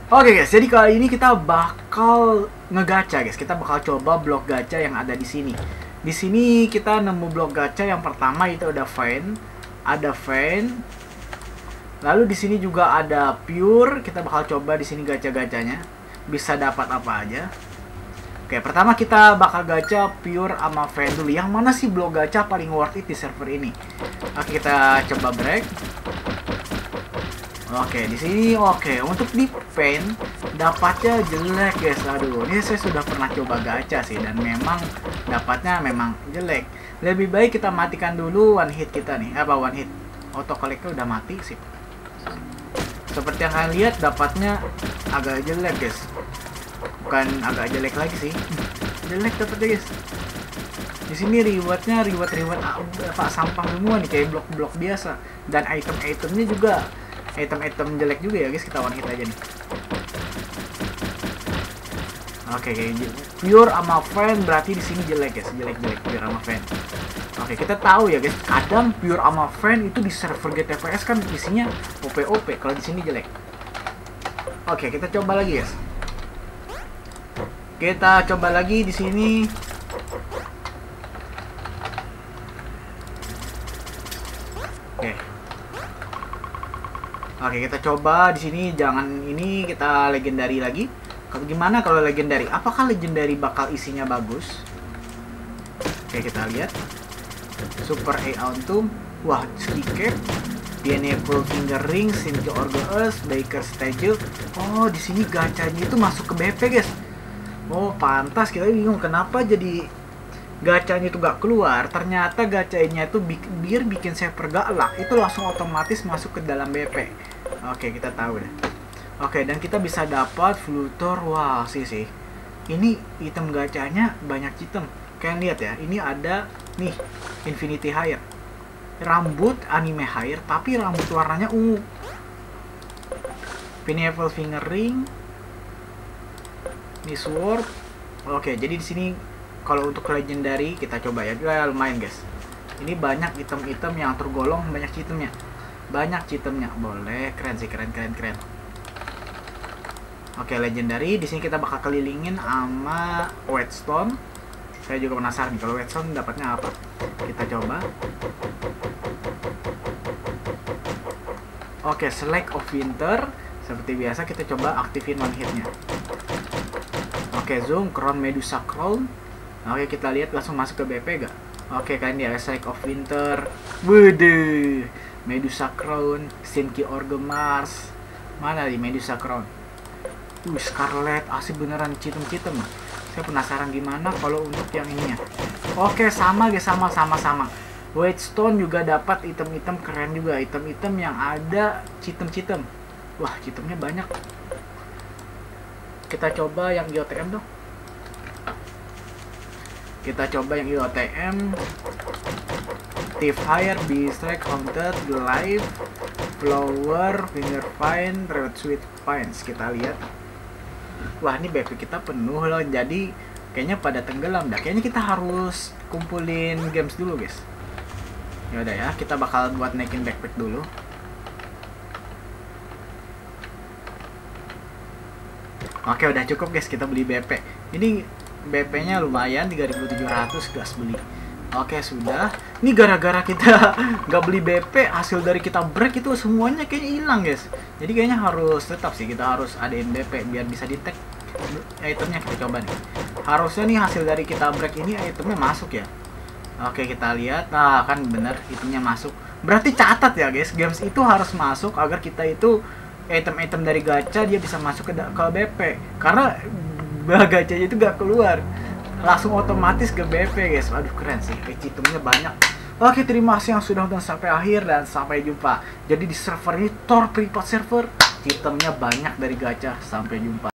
Oke guys, jadi kali ini kita bakal ngegacha guys. Kita bakal coba blok gacha yang ada di sini. Di sini kita nemu blok gacha yang pertama itu ada fan. Lalu di sini juga ada pure. Kita bakal coba di sini gacha-gachanya. Bisa dapat apa aja. Oke, pertama kita bakal gacha pure sama fan dulu. Yang mana sih blok gacha paling worth it di server ini? Oke, kita coba break. Oke, di sini untuk di fan dapatnya jelek guys. Aduh, ini saya sudah pernah coba gacha sih dan memang dapatnya memang jelek. Lebih baik kita matikan dulu one hit kita nih. One hit auto collect-nya udah mati sih. Seperti yang kalian lihat dapatnya agak jelek guys. Bukan agak jelek lagi sih. Jelek dapatnya guys. Di sini rewardnya reward sampah semua nih, kayak blok-blok biasa. Dan item-itemnya juga item jelek juga ya guys. Kita one hit aja nih. Oke, kayak pure sama fan berarti di sini jelek guys, jelek pure sama fan. Oke, kita tahu ya guys, kadang pure sama fan itu di server GTPS kan isinya OP. Kalau di sini jelek. Oke, kita coba lagi guys. Kita coba lagi di sini. Oke, kita coba di sini. Jangan ini kita legendary lagi. Gimana kalau legendary? Apakah legendary bakal isinya bagus? Oke, kita lihat. Super A Autumn. Wah, ski cap. Pineapple Finger Ring, Sinki Orgeus, Baker Stage. Oh, di sini gacanya itu masuk ke BP, guys. Oh, pantas. Kita bingung kenapa jadi gacanya itu gak keluar. Ternyata gacanya itu biar bikin server gak lag, itu langsung otomatis masuk ke dalam BP. Oke, kita tahu deh. Oke, dan kita bisa dapat Flutor. Wah, sih. Ini item gacanya banyak item. Kalian lihat ya, ini ada nih Infinity Hair. Rambut anime hair, tapi rambut warnanya ungu. Pineapple Finger Ring. Ini sword. Oke, jadi di sini kalau untuk legendary kita coba ya. Lumayan guys. Ini banyak item-item yang tergolong banyak itemnya. Boleh, keren sih, keren. Oke, legendary. Di sini kita bakal kelilingin sama Whetstone. Saya juga penasaran nih kalau Whetstone dapatnya apa. Kita coba. Oke, Select of Winter. Seperti biasa kita coba aktifin one hitnya. Oke, zoom Crown Medusa Crown. Oke, kita lihat langsung masuk ke BP gak? Oke, kalian lihat Select of Winter. Waduh, Medusa Crown, Sinki Orgemars. Mana nih Medusa Crown? Scarlet, asik beneran citem. Saya penasaran gimana kalau untuk yang ininya. Oke, sama guys, sama. Whetstone juga dapat item-item keren juga, item-item yang ada citem. Wah, citemnya banyak. Kita coba yang IOTM dong. Kita coba yang IOTM. Thief Hire, Beastrike, Haunted, Live, Flower, Finger Vine, Red Sweet Vines. Kita lihat. Wah, ini backpack kita penuh loh. Jadi kayaknya pada tenggelam dah. Kayaknya kita harus kumpulin games dulu guys. Ya udah ya, kita bakal buat naikin backpack dulu. Oke, udah cukup guys, kita beli BP. Ini BP-nya lumayan 3.700 gas beli. Oke, sudah. Ini gara-gara kita nggak beli BP, hasil dari kita break itu semuanya kayaknya hilang guys. Jadi kayaknya harus tetap sih, kita harus adain BP biar bisa di-tag itemnya. Kita coba nih. Harusnya nih hasil dari kita break ini itemnya masuk ya. Oke, kita lihat. Nah, kan bener itemnya masuk. Berarti catat ya guys, games itu harus masuk agar kita itu item-item dari gacha dia bisa masuk ke BP. Karena gachanya itu gak keluar, langsung otomatis ke BP guys. Aduh, keren sih, itemnya banyak. Oke, terima kasih yang sudah nonton sampai akhir dan sampai jumpa. Jadi di server ini Tor Privat Server, itemnya banyak dari gacha. Sampai jumpa.